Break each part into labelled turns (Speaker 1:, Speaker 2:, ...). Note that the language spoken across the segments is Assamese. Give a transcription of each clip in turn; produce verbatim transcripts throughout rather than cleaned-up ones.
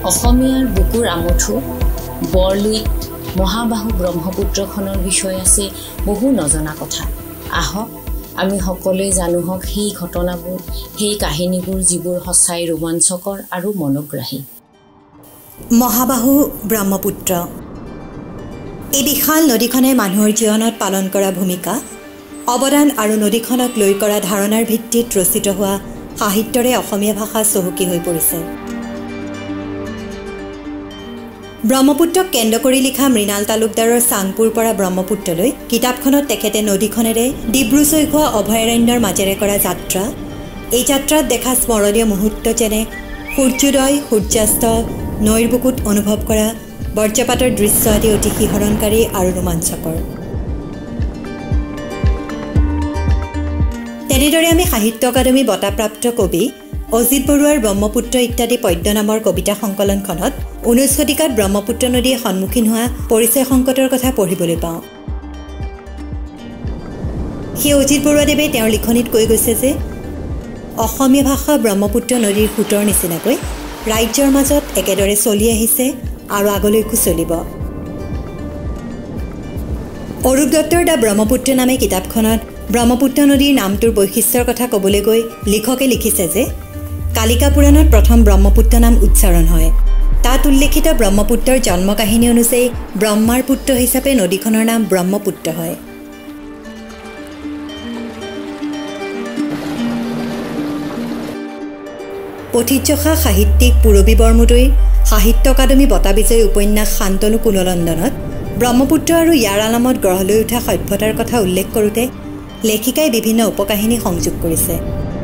Speaker 1: অসমীয়াৰ বুকুৰ আমঠু বৰলুইত মহাবাহু ব্ৰহ্মপুত্ৰখনৰ বিষয়ে আছে বহু নজনা কথা। আহক আমি সকলোৱে জানো হওক সেই ঘটনাবোৰ, সেই কাহিনীবোৰ যিবোৰ সঁচাই ৰোমাঞ্চকৰ আৰু মনোগ্ৰাহী।
Speaker 2: মহাবাহু ব্ৰহ্মপুত্ৰ এই বিশাল নদীখনে মানুহৰ জীৱনত পালন কৰা ভূমিকা, অৱদান আৰু নদীখনক লৈ কৰা ধাৰণাৰ ভিত্তিত ৰচিত হোৱা সাহিত্যৰে অসমীয়া ভাষা চহকী হৈ পৰিছে। ব্ৰহ্মপুত্ৰক কেন্দ্ৰ কৰি লিখা মৃণাল তালুকদাৰৰ চাংপুৰ পৰা ব্ৰহ্মপুত্ৰলৈ কিতাপখনত তেখেতে নদীখনেৰে ডিব্ৰু-চৈখোৱা অভয়াৰণ্যৰ মাজেৰে কৰা যাত্ৰা, এই যাত্ৰাত দেখা স্মৰণীয় মুহূৰ্ত যেনে সূৰ্যোদয়, সূৰ্যাস্ত, নৈৰ বুকুত অনুভৱ কৰা বৰ্জ্যপাতৰ দৃশ্য আদি অতি শিহৰণকাৰী আৰু ৰোমাঞ্চকৰ। তেনেদৰে আমি সাহিত্য একাডেমী বঁটাপ্ৰাপ্ত কবি অজিত বৰুৱাৰ ব্ৰহ্মপুত্ৰ ইত্যাদি পদ্য নামৰ কবিতা সংকলনখনত ঊনৈছ শতিকাত ব্ৰহ্মপুত্ৰ নদীয়ে সন্মুখীন হোৱা পৰিচয় সংকটৰ কথা পঢ়িবলৈ পাওঁ। সেই অজিত বৰুৱাদেৱে তেওঁৰ লিখনিত কৈ গৈছে যে অসমীয়া ভাষা ব্ৰহ্মপুত্ৰ নদীৰ সোঁতৰ নিচিনাকৈ ৰাজ্যৰ মাজত একেদৰে চলি আহিছে আৰু আগলৈকো চলিব। অৰূপ দত্তৰ দ্য ব্ৰহ্মপুত্ৰ নামে কিতাপখনত ব্ৰহ্মপুত্ৰ নদীৰ নামটোৰ বৈশিষ্ট্যৰ কথা ক'বলৈ গৈ লিখকে লিখিছে যে কালিকা পুৰাণত প্ৰথম ব্ৰহ্মপুত্ৰ নাম উচ্চাৰণ হয়। তাত উল্লেখিত ব্ৰহ্মপুত্ৰৰ জন্ম কাহিনী অনুযায়ী ব্ৰহ্মাৰ পুত্ৰ হিচাপে নদীখনৰ নাম ব্ৰহ্মপুত্ৰ হয়। পথিতযশা সাহিত্যিক পূৰবী বৰমুদৈৰ সাহিত্য একাডেমী বঁটা বিজয়ী উপন্যাস শান্তনু কুলনন্দনত ব্ৰহ্মপুত্ৰ আৰু ইয়াৰ আলামত গঢ় লৈ উঠা সভ্যতাৰ কথা উল্লেখ কৰোঁতে লেখিকাই বিভিন্ন উপকাহিনী সংযোগ কৰিছে।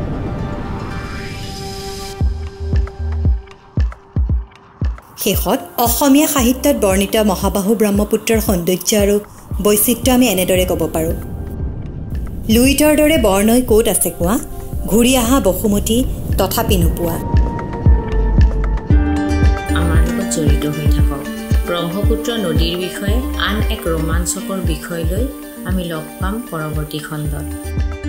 Speaker 2: শেষত অসমীয়া সাহিত্যত বৰ্ণিত মহাবাহু ব্ৰহ্মপুত্ৰৰ সৌন্দৰ্য আৰু বৈচিত্ৰ্য আমি এনেদৰে ক'ব পাৰোঁ। লুইতৰ দৰে বৰনৈ ক'ত আছে কোৱা, ঘূৰি আহা বসুমতী তথাপি নোপোৱা।
Speaker 1: আমাৰ লগত জড়িত হৈ থাকক। ব্ৰহ্মপুত্ৰ নদীৰ বিষয়ে আন এক ৰোমাঞ্চকৰ বিষয় লৈ আমি লগ পাম পৰৱৰ্তী খণ্ডত।